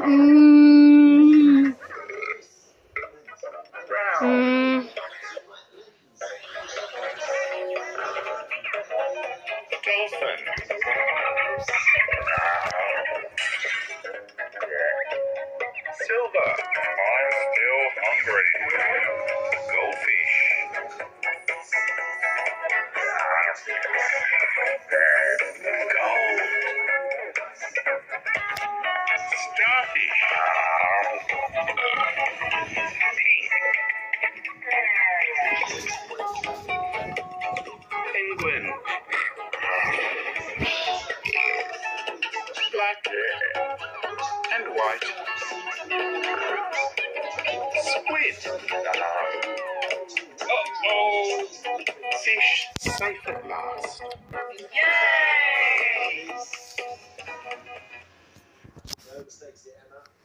Dolphin. Silver. I'm still hungry. Goldfish. Gold. Starfish. Pink. Penguin. Black and white. Squid. Uh-oh. Fish safe at last. Yay! No mistakes here, Emma.